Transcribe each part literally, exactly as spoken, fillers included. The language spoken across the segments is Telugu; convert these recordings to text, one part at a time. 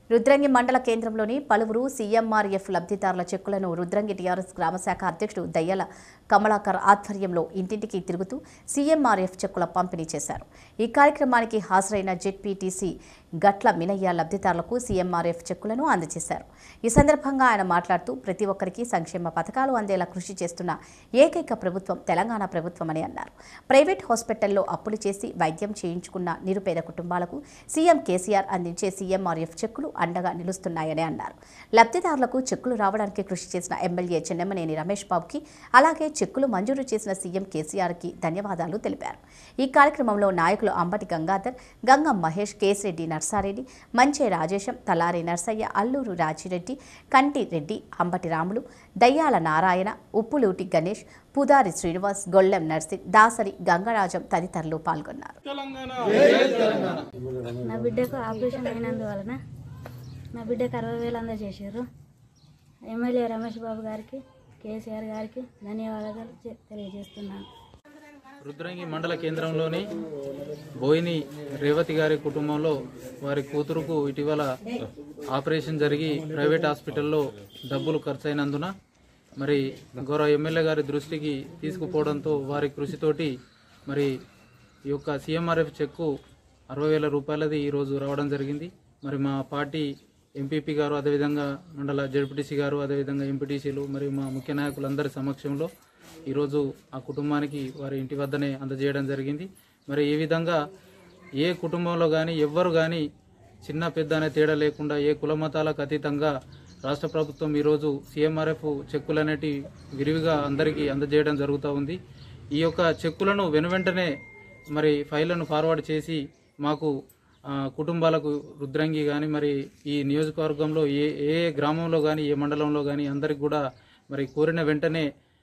రుద్రంగి మండల కేంద్రంలోని పలువురు సీఎంఆర్ఎఫ్ లబ్ధిదారుల చెక్కులను రుద్రంగి టీఆర్ఎస్ గ్రామశాఖ అధ్యక్షుడు దయ్యాల కమలాకర్ ఆధ్వర్యంలో ఇంటింటికి తిరుగుతూ సీఎంఆర్ఎఫ్ చెక్కుల పంపిణీ చేశారు. ఈ కార్యక్రమానికి హాజరైన జెడ్పీటీసీ గట్ల మినయ్య లబ్ధిదారులకు సీఎంఆర్ఎఫ్ చెక్కులను అందజేశారు. ఈ సందర్భంగా ఆయన మాట్లాడుతూ ప్రతి ఒక్కరికి సంక్షేమ పథకాలు అందేలా కృషి చేస్తున్న ఏకైక ప్రభుత్వం తెలంగాణ ప్రభుత్వమని అన్నారు. ప్రైవేట్ హాస్పిటల్లో అప్పులు చేసి వైద్యం చేయించుకున్న నిరుపేద కుటుంబాలకు సీఎం కేసీఆర్ అందించే సీఎంఆర్ఎఫ్ చెక్కులు అండగా నిలుస్తున్నాయని అన్నారు. లబ్ధిదారులకు చెక్కులు రావడానికి కృషి చేసిన ఎమ్మెల్యే చెన్నమనేని రమేష్ బాబుకి అలాగే చెక్కులు మంజూరు చేసిన సీఎం కేసీఆర్కి ధన్యవాదాలు తెలిపారు. ఈ కార్యక్రమంలో నాయకులు అంబటి గంగాధర్, గంగం మహేష్, కేసిరెడ్డి నర్సారెడ్డి, మంచే రాజేశం, తలారి నర్సయ్య, అల్లూరు రాజిరెడ్డి, కంటి రెడ్డి, అంబటి రాములు, దయ్యాల నారాయణ, ఉప్పులూటి గణేష్, పుదారి శ్రీనివాస్, గొల్లెం నర్సింగ్, దాసరి గంగరాజం తదితరులు పాల్గొన్నారు. నా బిడ్డకు ఆపరేషన్ అయినందువలన నా బిడ్డకు అరవై వేలు అందజేశారు. ఎమ్మెల్యే రమేష్ బాబు గారికి, కేసీఆర్ గారికి ధన్యవాదాలు తెలియజేస్తున్నాను. రుద్రంగి మండల కేంద్రంలోని బోయిని రేవతి గారి కుటుంబంలో వారి కూతురుకు ఇటీవల ఆపరేషన్ జరిగి ప్రైవేట్ హాస్పిటల్లో డబ్బులు ఖర్చయినందున మరి గౌరవ ఎమ్మెల్యే గారి దృష్టికి తీసుకుపోవడంతో వారి కృషితోటి మరి ఈ యొక్క సీఎంఆర్ఎఫ్ చెక్కు అరవై వేల రూపాయలది ఈరోజు రావడం జరిగింది. మరి మా పార్టీ ఎంపీపీ గారు, అదేవిధంగా మండల జెడ్పీటీసీ గారు, అదేవిధంగా ఎంపీటీసీలు మరియు మా ముఖ్య నాయకులందరి సమక్షంలో ఈరోజు ఆ కుటుంబానికి వారి ఇంటి వద్దనే అందజేయడం జరిగింది. మరి ఈ విధంగా ఏ కుటుంబంలో కానీ ఎవ్వరు కానీ చిన్న పెద్ద అనే తేడా లేకుండా ఏ కుల మతాలకు అతీతంగా రాష్ట్ర ప్రభుత్వం ఈరోజు సీఎంఆర్ఎఫ్ చెక్కులు అనేటి విరివిగా అందరికీ అందజేయడం జరుగుతూ ఉంది. ఈ యొక్క చెక్కులను వెనువెంటనే మరి ఫైళ్లను ఫార్వర్డ్ చేసి మాకు కుటుంబాలకు రుద్రంగి కానీ మరి ఈ నియోజకవర్గంలో ఏ ఏ గ్రామంలో కానీ ఏ మండలంలో కానీ అందరికి కూడా మరి కోరిన వెంటనే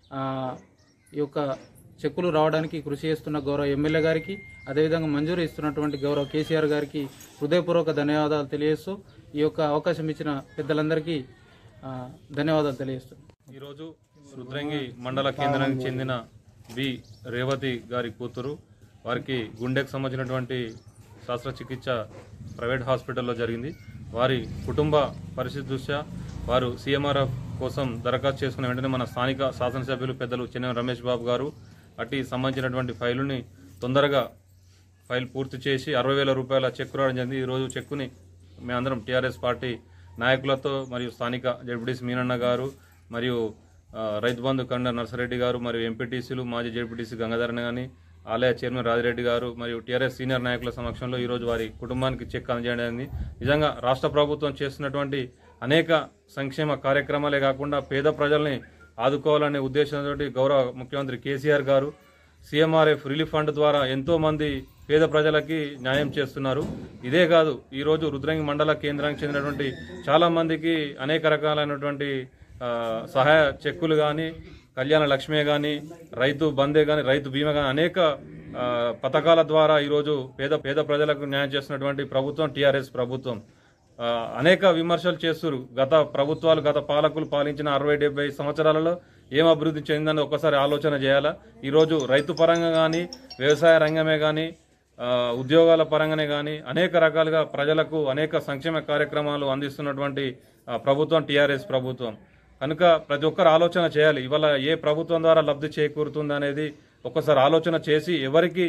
ఈ యొక్క చెక్కులు రావడానికి కృషి చేస్తున్న గౌరవ ఎమ్మెల్యే గారికి, అదేవిధంగా మంజూరు ఇస్తున్నటువంటి గౌరవ కేసీఆర్ గారికి హృదయపూర్వక ధన్యవాదాలు తెలియజేస్తూ ఈ యొక్క అవకాశం ఇచ్చిన పెద్దలందరికీ ధన్యవాదాలు తెలియజేస్తున్నాను. ఈరోజు రుద్రంగి మండల కేంద్రానికి చెందిన బి రేవతి గారి కూతురు, వారికి గుండెకు సంబంధించినటువంటి శస్త్రచికిత్స ప్రైవేట్ హాస్పిటల్లో జరిగింది. వారి కుటుంబ పరిస్థితి దృష్ట్యా వారు సీఎంఆర్ఎఫ్ కోసం దరఖాస్తు చేసుకున్న వెంటనే మన స్థానిక శాసనసభ్యులు పెద్దలు చెన్న రమేష్ బాబు గారు అట్టి సంబంధించినటువంటి ఫైలుని తొందరగా ఫైల్ పూర్తి చేసి అరవై వేల రూపాయల చెక్కు రావడం జరిగింది. ఈరోజు చెక్కుని మేమందరం టీఆర్ఎస్ పార్టీ నాయకులతో మరియు స్థానిక జెడ్పీటీసీ మీనన్న గారు మరియు రైతు బంధు కండ నర్సరెడ్డి గారు మరియు ఎంపీటీసీలు మాజీ జెడ్పీటీసీ గంగాధరన్ కానీ ఆలయ చైర్మన్ రాజిరెడ్డి గారు మరియు టీఆర్ఎస్ సీనియర్ నాయకుల సమక్షంలో ఈరోజు వారి కుటుంబానికి చెక్ అందజేయడం. నిజంగా రాష్ట్ర ప్రభుత్వం చేస్తున్నటువంటి అనేక సంక్షేమ కార్యక్రమాలే కాకుండా పేద ప్రజల్ని ఆదుకోవాలనే ఉద్దేశంతో గౌరవ ముఖ్యమంత్రి కేసీఆర్ గారు సీఎంఆర్ఎఫ్ రిలీఫ్ ఫండ్ ద్వారా ఎంతో మంది పేద ప్రజలకి న్యాయం చేస్తున్నారు. ఇదే కాదు, ఈరోజు రుద్రంగి మండల కేంద్రానికి చెందినటువంటి చాలా మందికి అనేక రకాలైనటువంటి సహాయ చెక్కులు కానీ, కళ్యాణ లక్ష్మే కానీ, రైతు బందే కానీ, రైతు బీమా కానీ అనేక పథకాల ద్వారా ఈరోజు పేద పేద ప్రజలకు న్యాయం చేస్తున్నటువంటి ప్రభుత్వం టీఆర్ఎస్ ప్రభుత్వం. అనేక విమర్శలు చేస్తున్నారు. గత ప్రభుత్వాలు, గత పాలకులు పాలించిన అరవై డెబ్బై సంవత్సరాలలో ఏం అభివృద్ధి చెందిందని ఒక్కసారి ఆలోచన చేయాలా. ఈరోజు రైతు పరంగా కానీ, వ్యవసాయ రంగమే కానీ, ఉద్యోగాల పరంగానే కానీ అనేక రకాలుగా ప్రజలకు అనేక సంక్షేమ కార్యక్రమాలు అందిస్తున్నటువంటి ప్రభుత్వం టీఆర్ఎస్ ప్రభుత్వం. కనుక ప్రతి ఒక్కరు ఆలోచన చేయాలి. ఇవాళ ఏ ప్రభుత్వం ద్వారా లబ్ధి చేకూరుతుంది అనేది ఒక్కసారి ఆలోచన చేసి ఎవరికి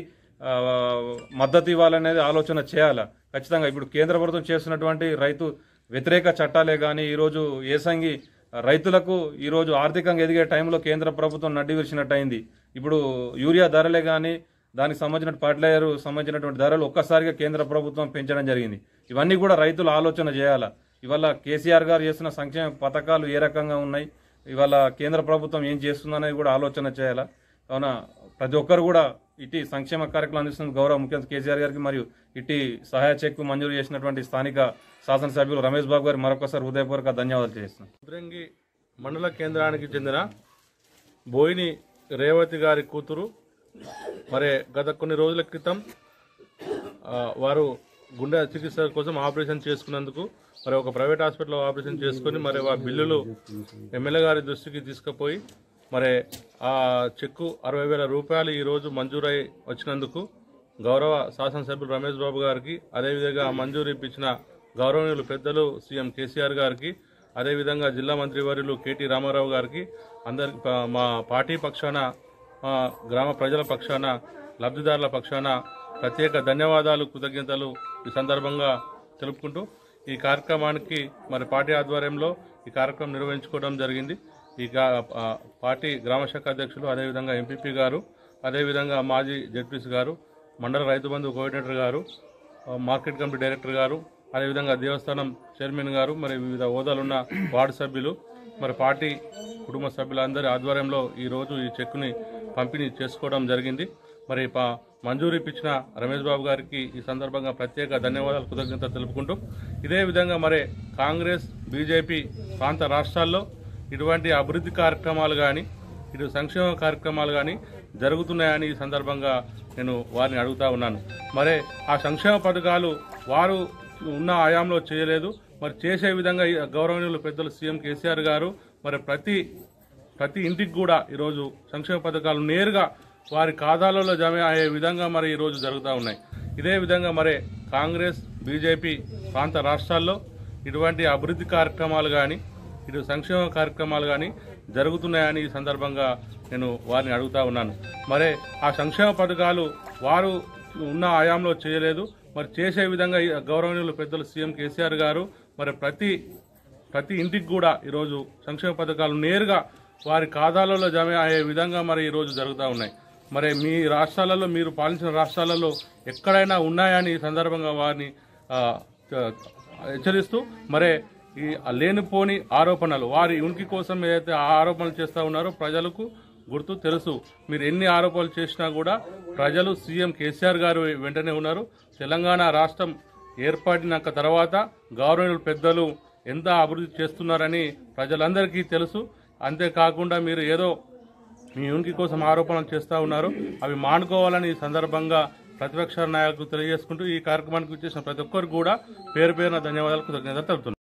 మద్దతు ఇవ్వాలనేది ఆలోచన చేయాలి ఖచ్చితంగా. ఇప్పుడు కేంద్ర ప్రభుత్వం చేస్తున్నటువంటి రైతు వ్యతిరేక చట్టాలే కానీ ఈరోజు ఏసంగి రైతులకు ఈరోజు ఆర్థికంగా ఎదిగే టైంలో కేంద్ర ప్రభుత్వం నడ్డి విరిచినట్టయింది. ఇప్పుడు యూరియా ధరలే కానీ, దానికి సంబంధించిన ఫర్టిలైజర్ సంబంధించినటువంటి ధరలు ఒక్కసారిగా కేంద్ర ప్రభుత్వం పెంచడం జరిగింది. ఇవన్నీ కూడా రైతులు ఆలోచన చేయాలా. ఇవాళ కేసీఆర్ గారు చేస్తున్న సంక్షేమ పథకాలు ఏ రకంగా ఉన్నాయి, ఇవాళ కేంద్ర ప్రభుత్వం ఏం చేస్తుందనేది కూడా ఆలోచన చేయాలా. కావున ప్రతి ఒక్కరు కూడా ఇటు సంక్షేమ కార్యక్రమం అందిస్తున్న గౌరవ ముఖ్యమంత్రి కేసీఆర్ గారికి మరియు ఇటు సహాయ చెక్కు మంజూరు చేసినటువంటి స్థానిక శాసనసభ్యులు రమేష్ బాబు గారు మరొకసారి హృదయపూర్వక ధన్యవాదాలు తెలియజేస్తున్నాను. రుద్రంగి మండల కేంద్రానికి చెందిన బోయిని రేవతి గారి కూతురు మరి గత కొన్ని రోజుల క్రితం వారు గుండె చికిత్స కోసం ఆపరేషన్ చేసుకున్నందుకు మరి ఒక ప్రైవేట్ హాస్పిటల్లో ఆపరేషన్ చేసుకుని మరి ఆ బిల్లులు ఎమ్మెల్యే గారి దృష్టికి తీసుకుపోయి మరి ఆ చెక్కు అరవై వేల రూపాయలు ఈరోజు మంజూరై వచ్చినందుకు గౌరవ శాసనసభ్యులు రమేష్ బాబు గారికి, అదేవిధంగా మంజూరు ఇప్పించిన గౌరవనీయులు పెద్దలు సీఎం కేసీఆర్ గారికి, అదేవిధంగా జిల్లా మంత్రివర్యులు కేటీ రామారావు గారికి, అందరి మా పార్టీ పక్షాన, మా గ్రామ ప్రజల పక్షాన, లబ్ధిదారుల పక్షాన ప్రత్యేక ధన్యవాదాలు, కృతజ్ఞతలు ఈ సందర్భంగా తెలుపుకుంటూ ఈ కార్యక్రమానికి మరి పార్టీ ఆధ్వర్యంలో ఈ కార్యక్రమం నిర్వహించుకోవడం జరిగింది. ఈ పార్టీ గ్రామ శాఖ అధ్యక్షులు, అదేవిధంగా ఎంపీపీ గారు, అదేవిధంగా మాజీ జెడ్పీసీ గారు, మండల రైతు బంధు కోఆర్డినేటర్ గారు, మార్కెట్ కమిటీ డైరెక్టర్ గారు, అదేవిధంగా దేవస్థానం చైర్మన్ గారు, మరి వివిధ హోదాలున్న వార్డు సభ్యులు, మరి పార్టీ కుటుంబ సభ్యులందరి ఆధ్వర్యంలో ఈరోజు ఈ చెక్కుని పంపిణీ చేసుకోవడం జరిగింది. మరి మంజూరు ఇప్పించిన రమేష్ బాబు గారికి ఈ సందర్భంగా ప్రత్యేక ధన్యవాదాలు, కృతజ్ఞతలు తెలుపుకుంటూ ఇదే విధంగా మరి కాంగ్రెస్ బీజేపీ ప్రాంత రాష్ట్రాల్లో ఇటువంటి అభివృద్ధి కార్యక్రమాలు కానీ, ఇటు సంక్షేమ కార్యక్రమాలు కానీ జరుగుతున్నాయని ఈ సందర్భంగా నేను వారిని అడుగుతా ఉన్నాను. మరి ఆ సంక్షేమ పథకాలు వారు ఉన్న ఆయాంలో చేయలేదు, మరి చేసే విధంగా గౌరవనీయులు పెద్దలు సీఎం కేసీఆర్ గారు మరి ప్రతి ప్రతి ఇంటికి కూడా ఈరోజు సంక్షేమ పథకాలు నేరుగా వారి ఖాతాలలో జమ అయ్యే విధంగా మరి ఈరోజు జరుగుతూ ఉన్నాయి. ఇదే విధంగా మరి కాంగ్రెస్ బీజేపీ ప్రాంత రాష్ట్రాల్లో ఇటువంటి అభివృద్ధి కార్యక్రమాలు కానీ, ఇటు సంక్షేమ కార్యక్రమాలు కానీ జరుగుతున్నాయని ఈ సందర్భంగా నేను వారిని అడుగుతా ఉన్నాను. మరి ఆ సంక్షేమ పథకాలు వారు ఉన్న ఆయాంలో చేయలేదు, మరి చేసే విధంగా గౌరవనీయులు పెద్దలు సీఎం కేసీఆర్ గారు మరి ప్రతి ప్రతి ఇంటికి కూడా ఈరోజు సంక్షేమ పథకాలు నేరుగా వారి ఖాతాలలో జమ అయ్యే విధంగా మరి ఈరోజు జరుగుతూ ఉన్నాయి. మరి మీ రాష్ట్రాలలో, మీరు పాలించిన రాష్ట్రాలలో ఎక్కడైనా ఉన్నాయని ఈ సందర్భంగా వారిని హెచ్చరిస్తూ మరి ఈ లేనిపోని ఆరోపణలు, వారి ఉనికి కోసం ఏదైతే ఆరోపణలు చేస్తూ ఉన్నారో ప్రజలకు గుర్తు తెలుసు. మీరు ఎన్ని ఆరోపణలు చేసినా కూడా ప్రజలు సీఎం కేసీఆర్ గారు వెంటనే ఉన్నారు. తెలంగాణ రాష్ట్రం ఏర్పడినాక తర్వాత గౌరవనీయులు పెద్దలు ఎంత అభివృద్ధి చేస్తున్నారని ప్రజలందరికీ తెలుసు. అంతేకాకుండా మీరు ఏదో మీ ఉనికి కోసం ఆరోపణలు చేస్తూ ఉన్నారు, అవి మానుకోవాలని ఈ సందర్భంగా ప్రతిపక్ష నాయకులు తెలియజేసుకుంటూ ఈ కార్యక్రమానికి వచ్చేసిన ప్రతి ఒక్కరికి కూడా పేరు పేరున ధన్యవాదాలు, కృతజ్ఞతలు తెలుపుతున్నారు.